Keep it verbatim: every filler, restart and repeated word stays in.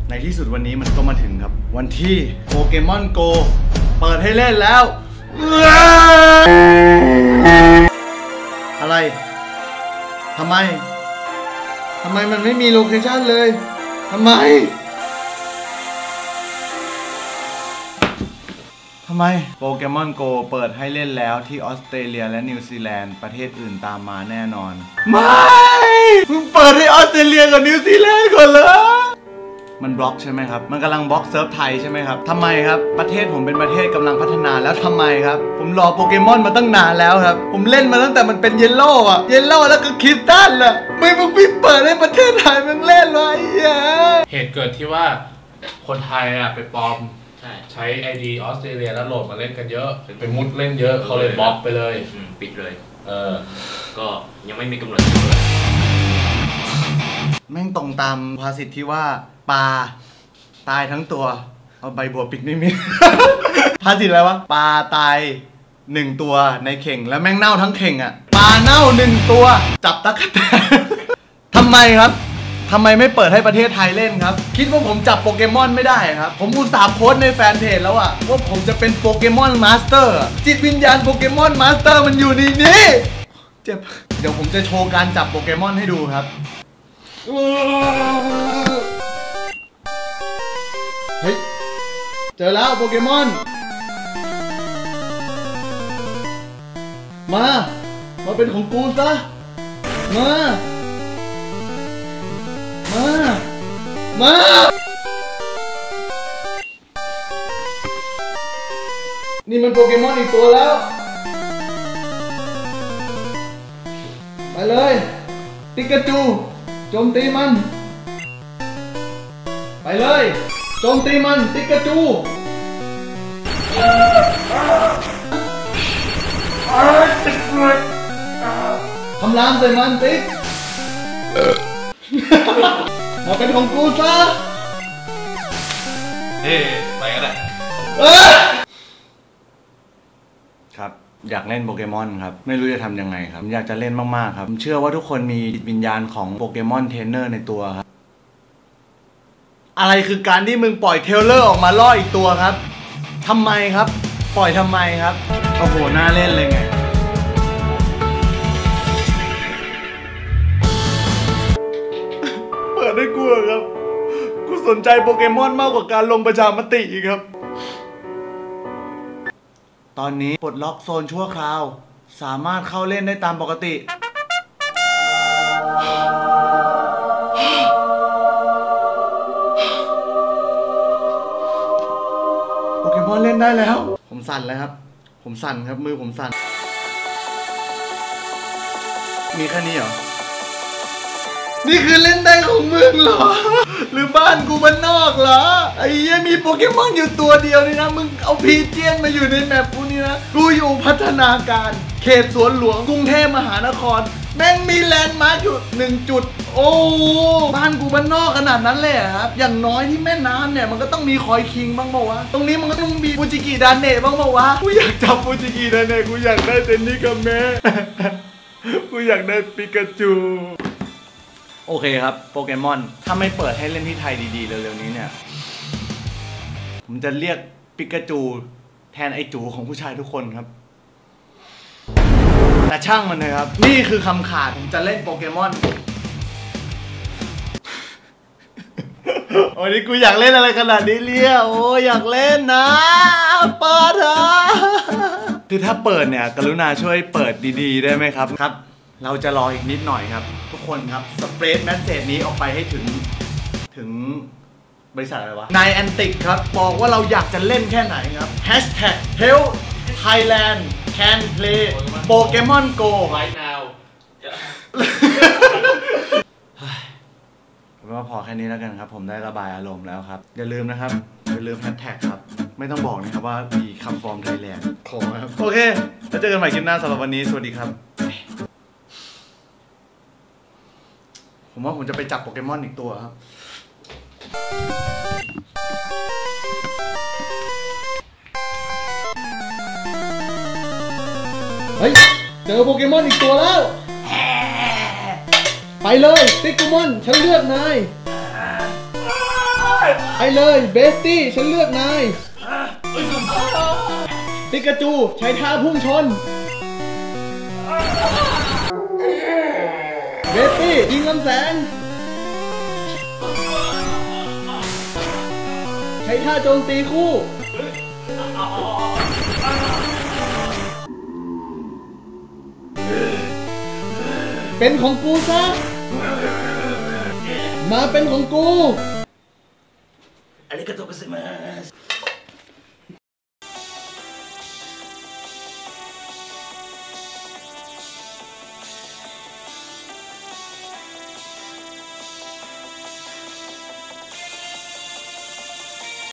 ในที่สุดวันนี้มันก็มาถึงครับวันที่โปเกมอนโกเปิดให้เล่นแล้วอะไรทำไมทำไมมันไม่มีโลเคชั่นเลยทำไมทำไมโปเกมอนโกเปิดให้เล่นแล้วที่ออสเตรเลียและนิวซีแลนด์ประเทศอื่นตามมาแน่นอนไม่มึงเปิดให้ออสเตรเลียกับนิวซีแลนด์ก่อนเลยมันบล็อกใช่ไหมครับมันกำลังบล็อกเซิร์ฟไทยใช่ไหมครับทำไมครับประเทศผมเป็นประเทศกำลังพัฒนาแล้วทำไมครับผมรอโปเกมอนมาตั้งนานแล้วครับผมเล่นมาตั้งแต่มันเป็นเยลโล่อะเยลโล่แล้วก็คริสตัลอะไม่มึงพี่เปิดให้ประเทศไทยมึงเล่นเลยเหตุเกิดที่ว่าคนไทยอะไปปลอมใช้ ไอ ดี ออสเตรเลียแล้วโหลดมาเล่นกันเยอะไปมุดเล่นเยอะเขาเลยบล็อกไปเลยปิดเลยเออก็ยังไม่มีกำหนดแม่งตรงตามภาษิตที่ว่าปลาตายทั้งตัวเอาใบบัวปิดไม่มี ภาษิตอะไรวะปลาตายหนึ่งตัวในเข่งแล้วแม่งเน่าทั้งเข่งอ่ะปลาเน่าหนึ่งตัวจับตะกั่วแตน ทำไมครับทำไมไม่เปิดให้ประเทศไทยเล่นครับคิดว่าผมจับโปเกมอนไม่ได้ครับผมอุตส่าห์โพสในแฟนเพจแล้วอะว่าผมจะเป็นโปเกมอนมาสเตอร์จิตวิญญาณโปเกมอนมาสเตอร์มันอยู่ในนี้เจ็บเดี๋ยวผมจะโชว์การจับโปเกมอนให้ดูครับเฮ้ยเจอแล้วโปเกมอนมามาเป็นของกูซะมามามานี่มันโปเกมอนอีกตัวแล้วไปเลยปิกาจูโจมตีมันไปเลยโจมตีมันปิกาจูทำลามใส่มันติ๊กมาเป็นของกูซะเฮ้ไปกันเลยครับอยากเล่นโปเกมอนครับไม่รู้จะทำยังไงครับอยากจะเล่นมากๆครับผมเชื่อว่าทุกคนมีจิตวิญญาณของโปเกมอนเทรนเนอร์ในตัวครับอะไรคือการที่มึงปล่อยเทรลเลอร์ออกมาล่ออีกตัวครับทำไมครับปล่อยทำไมครับโอ้โหน่าเล่นเลยไงเปิดได้กูครับกูสนใจโปเกมอนมากกว่าการลงประชามติอีกครับตอนนี้ปลดล็อกโซนชั่วคราวสามารถเข้าเล่นได้ตามปกติโปเกมอนเล่นได้แล้วผมสั่นเลยครับผมสั่นครับมือผมสั่นมีแค่นี้เหรอนี่คือเล่นได้ของมึงเหรอหรือบ้านกูบ้านนอกเหรอไอ้เหี้ยมีโปเกมอนอยู่ตัวเดียวนี่นะมึงเอาพีเจียนมาอยู่ในแมปกูนี่นะกูอยู่พัฒนาการเขตสวนหลวงกรุงเทพมหานครแม่งมีแลนด์มาร์คอยู่หนึ่งจุดโอ้บ้านกูบ้านนอกขนาดนั้นเลยครับอย่างน้อยที่แม่น้ำเนี่ยมันก็ต้องมีคอยคิงบ้างเปล่าวะตรงนี้มันก็ต้องมีฟูจิกิดานเนะบ้างเปล่าวะกูอยากจับฟูจิกิดานเนะกูอยากได้เซนนิกาเมะกูอยากได้ปิกาจูโอเคครับโปเกมอนถ้าไม่เปิดให้เล่นที่ไทยดีๆเร็วๆนี้เนี่ยผมจะเรียกปิกาจูแทนไอจูของผู้ชายทุกคนครับแต่ช่างมันเลยครับนี่คือคำขาดผมจะเล่นโปเกมอนโอ้ยนี่กูอยากเล่นอะไรขนาดนี้เลี้ยโอ้อยากเล่นนะเปิดเถอะคือถ้าเปิดเนี่ยกรุณาช่วยเปิดดีๆได้ไหมครับครับเราจะรออีกนิดหน่อยครับทุกคนครับสเปรดแมสเสจนี้ออกไปให้ถึงถึงบริษัทอะไรวะนายแอนติกครับบอกว่าเราอยากจะเล่นแค่ไหนครับ แฮชแท็ก เฮล ไทยแลนด์ แคน เพลย์ โปเกมอนโก right now ผมว่าพอแค่นี้แล้วกันครับผมได้ระบายอารมณ์แล้วครับอย่าลืมนะครับอย่าลืมแฮชแท็กครับไม่ต้องบอกนะครับว่ามีคำฟอร์มไทยแลนด์ขอครับโอเคแล้วเจอกันใหม่คลิปหน้าสำหรับวันนี้สวัสดีครับผมว่าผมจะไปจับโปเกมอนอีกตัวครับเฮ้ยเจอโปเกมอนอีกตัวแล้วไปเลยติ๊กโกมอนฉันเลือกนายไอเลยเบสตี้ฉันเลือกนายปิกาจูใช้ท่าพุ่งชนเบสตี้ยิงลำแสงใช้ท่าโจมตีคู่เป็นของกูซะมาเป็นของกูอาริกาโตกุไซมัส